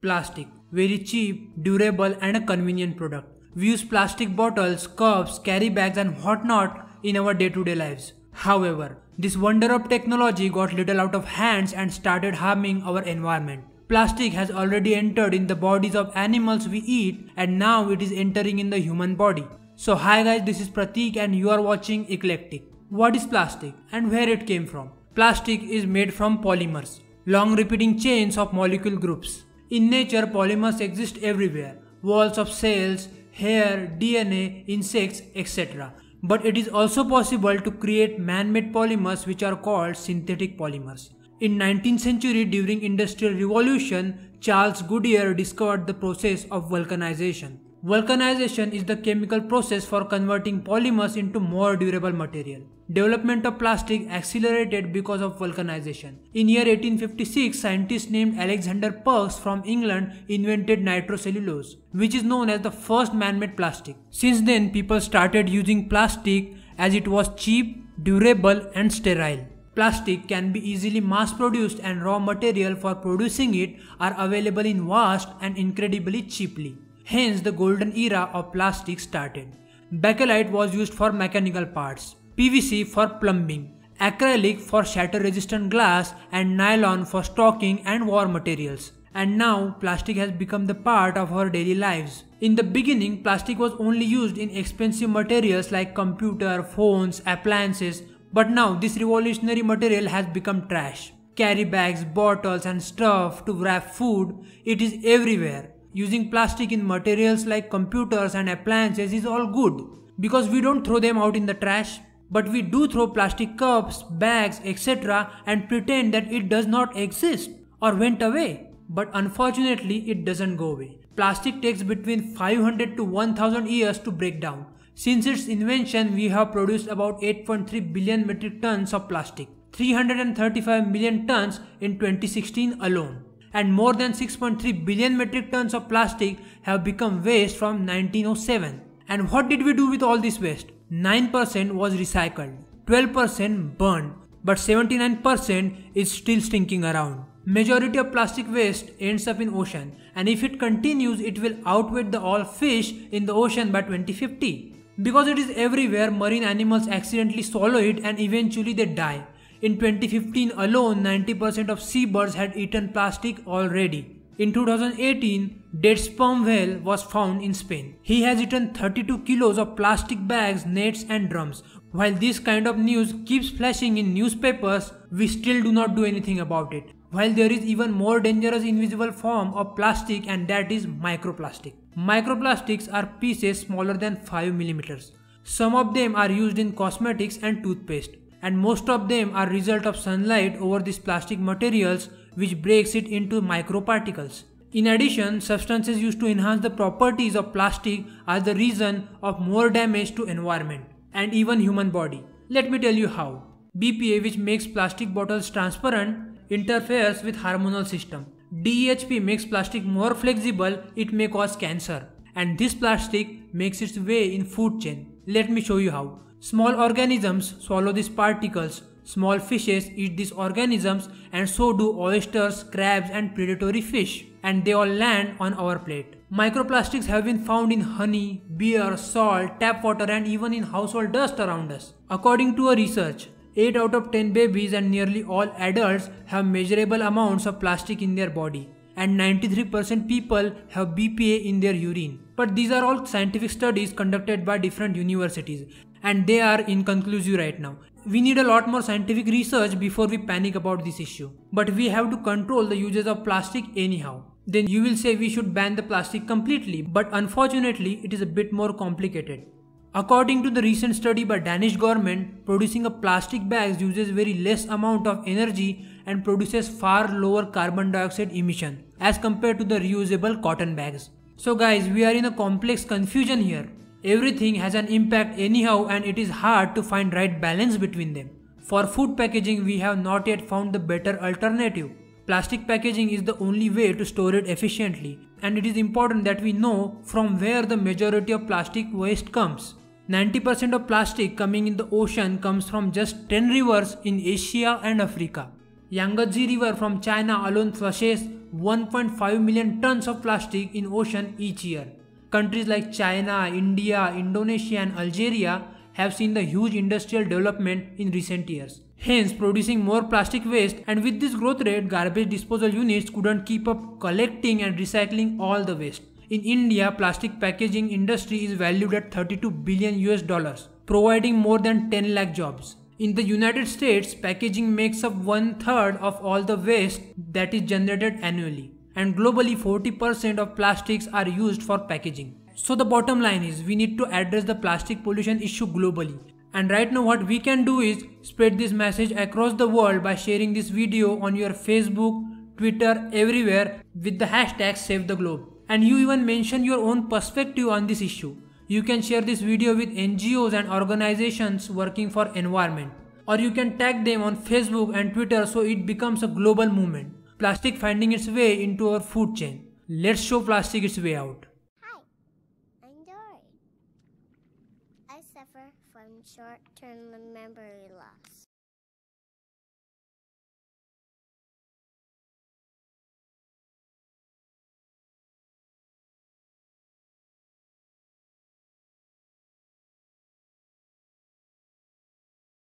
Plastic. Very cheap, durable and a convenient product. We use plastic bottles, cups, carry bags and whatnot in our day-to-day lives. However, this wonder of technology got little out of hands and started harming our environment. Plastic has already entered in the bodies of animals we eat and now it is entering in the human body. So hi guys, this is Pratik and you are watching Eclectic. What is plastic and where it came from? Plastic is made from polymers, long repeating chains of molecule groups. In nature, polymers exist everywhere, walls of cells, hair, DNA, insects, etc. But it is also possible to create man-made polymers which are called synthetic polymers. In 19th century during Industrial Revolution, Charles Goodyear discovered the process of vulcanization. Vulcanization is the chemical process for converting polymers into more durable material. Development of plastic accelerated because of vulcanization. In year 1856, scientists named Alexander Perks from England invented nitrocellulose, which is known as the first man-made plastic. Since then, people started using plastic as it was cheap, durable and sterile. Plastic can be easily mass-produced and raw material for producing it are available in vast and incredibly cheaply. Hence, the golden era of plastic started. Bakelite was used for mechanical parts, PVC for plumbing, Acrlic for shatter-resistant glass and nylon for stocking and war materials. And now, plastic has become the part of our daily lives. In the beginning, plastic was only used in expensive materials like computer, phones, appliances, but now this revolutionary material has become trash. Carry bags, bottles and stuff to wrap food, it is everywhere. Using plastic in materials like computers and appliances is all good because we don't throw them out in the trash. But we do throw plastic cups, bags, etc. and pretend that it does not exist or went away. But unfortunately, it doesn't go away. Plastic takes between 500 to 1000 years to break down. Since its invention, we have produced about 8.3 billion metric tons of plastic, 335 million tons in 2016 alone. And more than 6.3 billion metric tons of plastic have become waste from 1907. And what did we do with all this waste? 9% was recycled, 12% burned, but 79% is still stinking around. Majority of plastic waste ends up in ocean, and if it continues, it will outweigh the all fish in the ocean by 2050. Because it is everywhere, marine animals accidentally swallow it and eventually they die. In 2015 alone, 90% of seabirds had eaten plastic already. In 2018, dead sperm whale was found in Spain. He has eaten 32 kilos of plastic bags, nets and drums. While this kind of news keeps flashing in newspapers, we still do not do anything about it. While there is even more dangerous invisible form of plastic, and that is microplastic. Microplastics are pieces smaller than 5 millimeters. Some of them are used in cosmetics and toothpaste, and most of them are result of sunlight over these plastic materials, which breaks it into microparticles. In addition, substances used to enhance the properties of plastic are the reason of more damage to environment and even human body. Let me tell you how. BPA, which makes plastic bottles transparent, interferes with hormonal system. DEHP makes plastic more flexible, it may cause cancer. And this plastic makes its way in food chain. Let me show you how. Small organisms swallow these particles, small fishes eat these organisms, and so do oysters, crabs and predatory fish. And they all land on our plate. Microplastics have been found in honey, beer, salt, tap water and even in household dust around us. According to a research, 8 out of 10 babies and nearly all adults have measurable amounts of plastic in their body. And 93% people have BPA in their urine. But these are all scientific studies conducted by different universities. And they are inconclusive right now. We need a lot more scientific research before we panic about this issue. But we have to control the uses of plastic anyhow. Then you will say we should ban the plastic completely. But unfortunately, it is a bit more complicated. According to the recent study by Danish government, producing a plastic bag uses very less amount of energy and produces far lower carbon dioxide emission as compared to the reusable cotton bags. So guys, we are in a complex confusion here. Everything has an impact anyhow and it is hard to find right balance between them. For food packaging, we have not yet found the better alternative. Plastic packaging is the only way to store it efficiently, and it is important that we know from where the majority of plastic waste comes. 90% of plastic coming in the ocean comes from just 10 rivers in Asia and Africa. Yangtze River from China alone flushes 1.5 million tons of plastic in ocean each year. Countries like China, India, Indonesia and Algeria have seen the huge industrial development in recent years, hence producing more plastic waste, and with this growth rate, garbage disposal units couldn't keep up collecting and recycling all the waste. In India, plastic packaging industry is valued at $32 billion, providing more than 10 lakh jobs. In the United States, packaging makes up 1/3 of all the waste that is generated annually, and globally 40% of plastics are used for packaging. So the bottom line is we need to address the plastic pollution issue globally. And right now what we can do is spread this message across the world by sharing this video on your Facebook, Twitter, everywhere with the hashtag #SaveTheGlobe. And you even mention your own perspective on this issue. You can share this video with NGOs and organizations working for environment. Or you can tag them on Facebook and Twitter so it becomes a global movement. Plastic finding its way into our food chain. Let's show plastic its way out. Hi, I'm Dory. I suffer from short-term memory loss.